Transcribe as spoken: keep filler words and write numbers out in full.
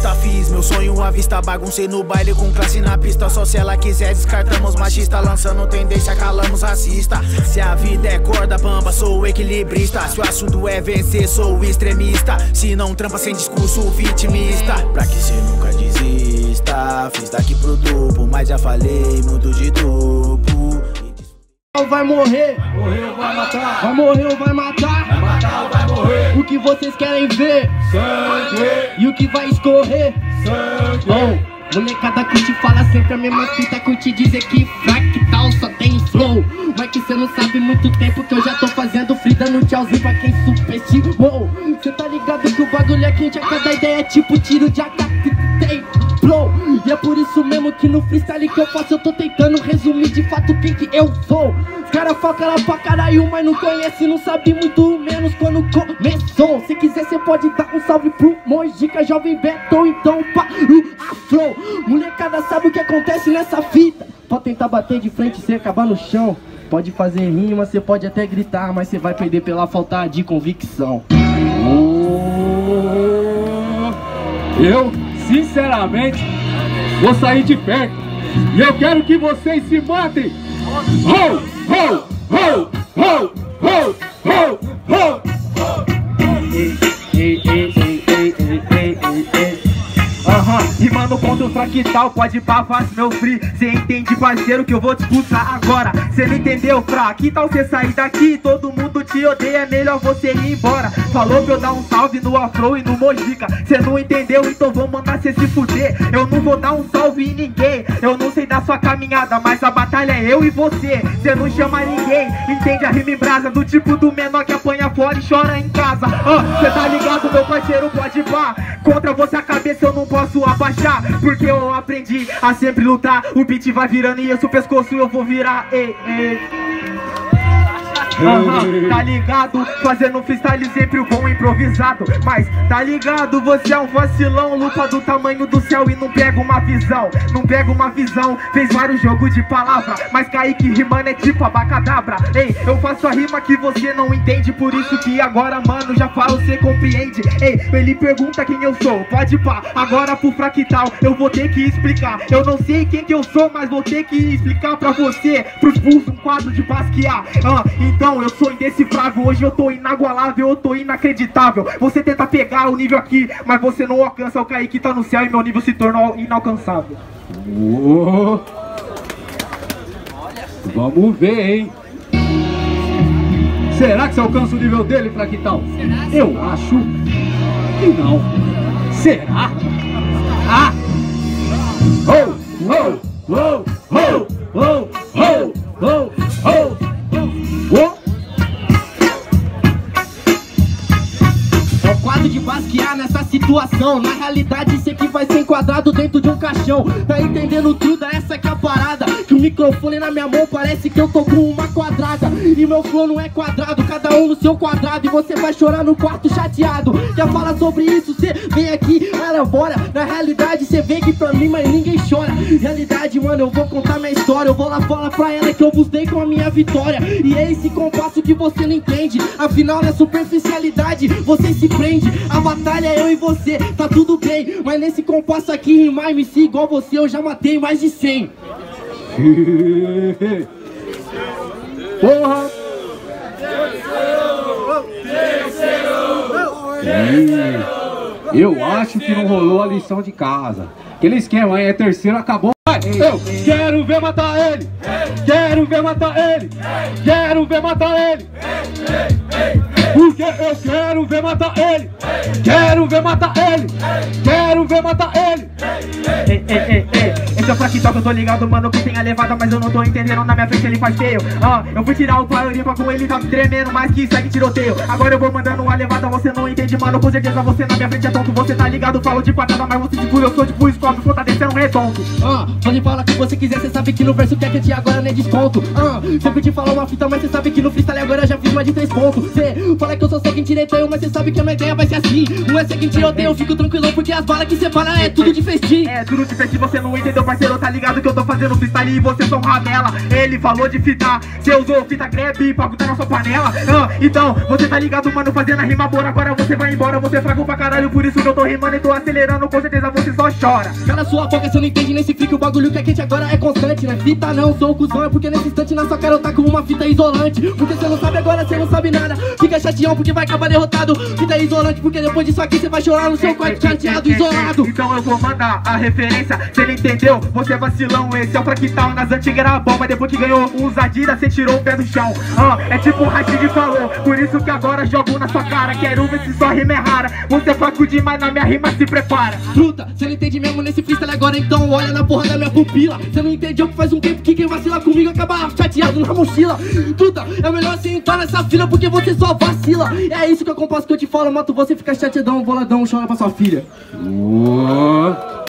vista, fiz meu sonho à vista. Baguncei no baile com classe na pista. Só se ela quiser descartamos machista. Lançando tendência, calamos racista. Se a vida é corda bamba, sou equilibrista. Se o assunto é vencer, sou extremista. Se não trampa sem discurso vitimista. Pra que cê nunca desista. Fiz daqui pro duplo, mas já falei muito de duplo. Vai morrer, morrer ou vai matar? Vai morrer ou vai matar? Vai matar ou vai morrer? O que vocês querem ver? Sangue. E o que vai escorrer? Sangue. Oh, molecada que te fala sempre a mesma fita, que te dizer que fractal só tem flow. Mas que cê não sabe muito tempo que eu já tô fazendo free, dando tchauzinho pra quem subestimou. Cê tá ligado que o bagulho é quente, a cada ideia é tipo tiro de A K tem flow. E é por isso mesmo que no freestyle que eu faço eu tô tentando resumir de fato quem que eu sou. Os caras focam lá pra caralho, mas não conhece, não sabe muito menos quando começou. Se quiser cê pode dar um salve pro Mojica, Jovem Beto, então para a flow. Molecada sabe o que acontece nessa fita. Pode tentar bater de frente e cê acabar no chão. Pode fazer rima, cê pode até gritar, mas cê vai perder pela falta de convicção. Oh, eu, sinceramente, vou sair de perto. E eu quero que vocês se matem. Ho, ho, ho, ho, ho, ho, ho. Ei, ei, ei, ei, ei, ei, ei, ei. Aham, e mano, contra o fractal, pode pá, faz meu free. Cê entende, parceiro, que eu vou te expulsar agora. Cê não entendeu, fra? Que tal cê sair daqui? Todo mundo te odeia, é melhor você ir embora. Falou pra eu dar um salve no Afro e no Mojica. Cê não entendeu, então vou mandar cê se fuder. Eu não vou dar um salve em ninguém. Eu não sei da sua caminhada, mas a batalha é eu e você. Cê não chama ninguém, entende a rima em brasa. Do tipo do menor que apanha fora e chora em casa. Ah, cê tá ligado, meu parceiro, pode pá. Contra você a cabeça eu não posso abaixar, porque eu aprendi a sempre lutar. O beat vai virando e esse o pescoço eu vou virar. Ei, ei. Uhum, tá ligado? Fazendo freestyle sempre o bom improvisado. Mas tá ligado? Você é um vacilão, lupa do tamanho do céu e não pega uma visão. Não pega uma visão, fez vários jogos de palavra, mas Kaique rimando é tipo abacadabra. Ei, eu faço a rima que você não entende, por isso que agora, mano, já falo, cê compreende. Ei, ele pergunta quem eu sou, pode pá, agora pro fractal eu vou ter que explicar. Eu não sei quem que eu sou, mas vou ter que explicar pra você, pros pulsos, um quadro de Basquiat. Ah, então eu sou indecifrável, hoje eu tô inagualável, eu tô inacreditável. Você tenta pegar o nível aqui, mas você não alcança. O Kaique tá no céu e meu nível se tornou inalcançável. Oh. Vamos ver, hein? Será que você alcança o nível dele, fractal? Eu acho que não. Será? Ah! Oh! Oh! Oh! Oh! Oh! Oh! Oh! Oh! Oh! É o quadro de Basquiat nessa situação. Na realidade, isso aqui vai ser enquadrado dentro de um caixão. Tá entendendo tudo? Essa que é a parada. Que o microfone na minha mão parece que eu tô com uma quadrada. E meu flow não é quadrado, cada um no seu quadrado. E você vai chorar no quarto chateado. Quer falar sobre isso? Cê vem aqui, elabora. Na realidade, cê vem aqui pra mim, mas ninguém chora. Realidade, mano, eu vou contar minha história. Eu vou lá falar pra ela que eu vos dei com a minha vitória. E é esse compasso que você não entende. Afinal, na superficialidade, você se prende. A batalha é eu e você, tá tudo bem. Mas nesse compasso aqui, rimar M C igual você, eu já matei mais de cem. Porra! E eu acho que não rolou a lição de casa. Aquele esquema aí é terceiro, acabou. Eu quero ver matar ele, quero ver matar ele, quero ver matar ele. Porque eu quero ver matar ele, quero ver matar ele, quero ver matar ele. Ei, ei, ei, ei. Esse é o fractal que eu tô ligado, mano, que tem a levada, mas eu não tô entendendo, na minha frente ele faz feio. Ah, eu fui tirar o Pararimpa com ele, tá tremendo, mas que segue tiroteio. Agora eu vou mandando uma levada, você não entende, mano, com certeza você na minha frente é tonto. Você tá ligado, falo de quadrada, mas você tipo, eu sou tipo escopo, só tá descendo um redondo. Ah, pode falar o que você quiser, cê sabe que no verso que é que agora nem desconto. Ah, sempre te falo uma fita, mas cê sabe que no freestyle agora eu já fiz mais de três pontos. Cê fala que eu sou seguinte tiroteio, mas cê sabe que a minha ideia vai ser assim. Não é seguinte tiroteio, eu fico tranquilão, porque as balas que cê fala é tudo de festim. É, tudo de festim, você não entendeu, parceiro, tá ligado que eu tô fazendo freestyle e vocês são ramela. Ele falou de fita, cê usou fita grab pra botar na sua panela. ah, Então, você tá ligado, mano, fazendo a rima boa. Agora você vai embora, você é fraco pra caralho. Por isso que eu tô rimando e tô acelerando, com certeza você só chora. Cala sua boca, você não entende nesse fique. O bagulho que é quente agora é constante, né? Fita não, sou o cuzão, é porque nesse instante na sua cara eu tá com uma fita isolante. Porque você não sabe agora, você não sabe nada. Fica chateão porque vai acabar derrotado. Fita isolante porque depois disso aqui você vai chorar no seu quarto chateado, isolado. Então eu vou mandar a referência, cê não entendeu? Você é vacilão, esse é o fraquital. Nas antigas era bom, mas depois que ganhou uns Adidas, cê tirou o pé do chão. ah, É tipo o Rashid falou, por isso que agora jogo na sua cara. Quero ver se sua rima é rara. Você é fraco demais, na minha rima se prepara. Truta, cê não entende mesmo nesse freestyle agora, então olha na porra da minha pupila. Cê não entendeu que faz um tempo que quem vacila comigo acaba chateado na mochila. Truta, é melhor você entrar nessa fila porque você só vacila. É isso que eu compasso que eu te falo, mato você fica chateadão, boladão, chora pra sua filha. Oh.